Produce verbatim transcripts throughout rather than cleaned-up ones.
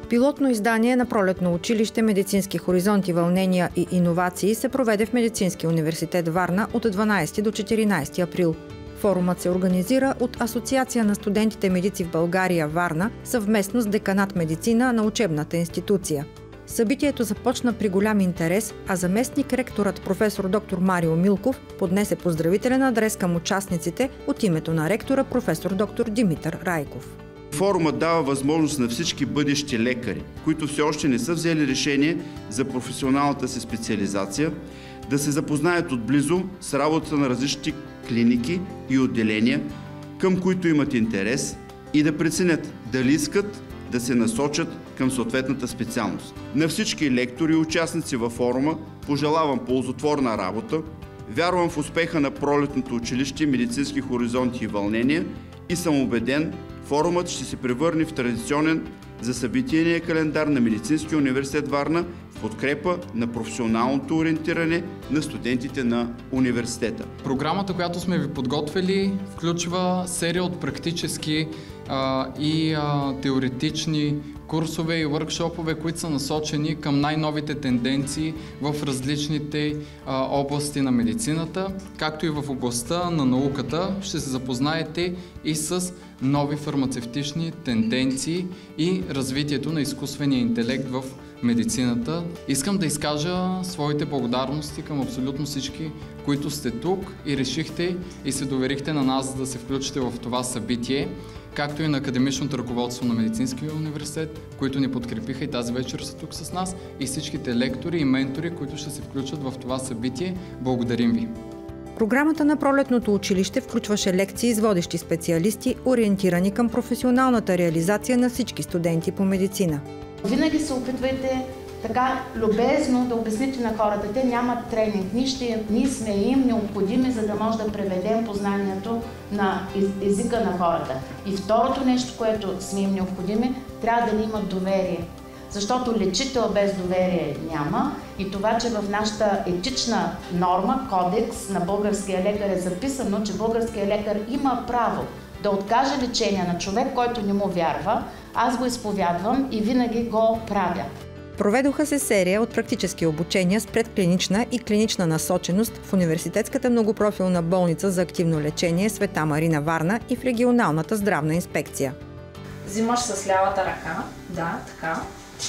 Пилотно издание на пролетно училище «Медицински хоризонти, вълнения и иновации» се проведе в Медицинския университет Варна от дванадесети до четиринадесети април. Форумът се организира от Асоциация на студентите медици в България Варна съвместно с Деканат медицина на учебната институция. Събитието започна при голям интерес, а заместник-ректорът професор доктор Марио Милков поднесе поздравителен адрес към участниците от името на ректора професор доктор Димитър Райков. Форумът дава възможност на всички бъдещи лекари, които все още не са взели решение за професионалната си специализация, да се запознаят отблизо с работата на различни клиники и отделения, към които имат интерес, и да преценят дали искат да се насочат към съответната специалност. На всички лектори и участници във форума пожелавам ползотворна работа, вярвам в успеха на пролетното училище «Медицински хоризонти и вълнения» и съм убеден, форумът ще се превърне в традиционен за събитийния календар на Медицинския университет Варна в подкрепа на професионалното ориентиране на студентите на университета. Програмата, която сме ви подготвили, включва серия от практически а, и а, теоретични курсове и въркшопове, които са насочени към най-новите тенденции в различните а, области на медицината, както и в областта на науката. Ще се запознаете и с нови фармацевтични тенденции и развитието на изкуствения интелект в медицината. Искам да изкажа своите благодарности към абсолютно всички, които сте тук и решихте и се доверихте на нас да се включите в това събитие, както и на академичното ръководство на Медицинския университет, които ни подкрепиха и тази вечер са тук с нас, и всичките лектори и ментори, които ще се включат в това събитие. Благодарим ви! Програмата на пролетното училище включваше лекции с водещи специалисти, ориентирани към професионалната реализация на всички студенти по медицина. Винаги се опитвайте така любезно да обясните на хората. Те нямат тренинг. Ние, ще, ние сме им необходими, за да може да преведем познанието на езика на хората. И второто нещо, което сме им необходими, трябва да ни имат доверие. Защото лечител без доверие няма, и това, че в нашата етична норма, кодекс на българския лекар е записано, че българския лекар има право да откаже лечение на човек, който не му вярва. Аз го изповядвам и винаги го правя. Проведоха се серия от практически обучения с предклинична и клинична насоченост в Университетската многопрофилна болница за активно лечение Света Марина Варна и в регионалната здравна инспекция. Взимаш с лявата ръка, да, така,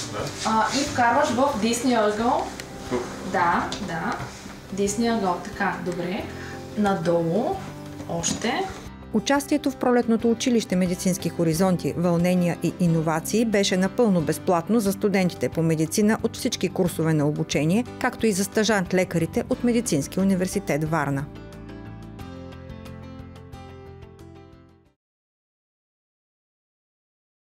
а, и вкарваш в десния ъгъл, да, да, десния ъгъл, така, добре, надолу, още. Участието в пролетното училище «Медицински хоризонти, вълнения и иновации» беше напълно безплатно за студентите по медицина от всички курсове на обучение, както и за стажант-лекарите от Медицинския университет Варна.